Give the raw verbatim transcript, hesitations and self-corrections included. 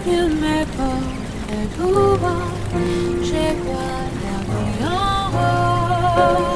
Il me porte tout bas, j'ai pas la vie en haut.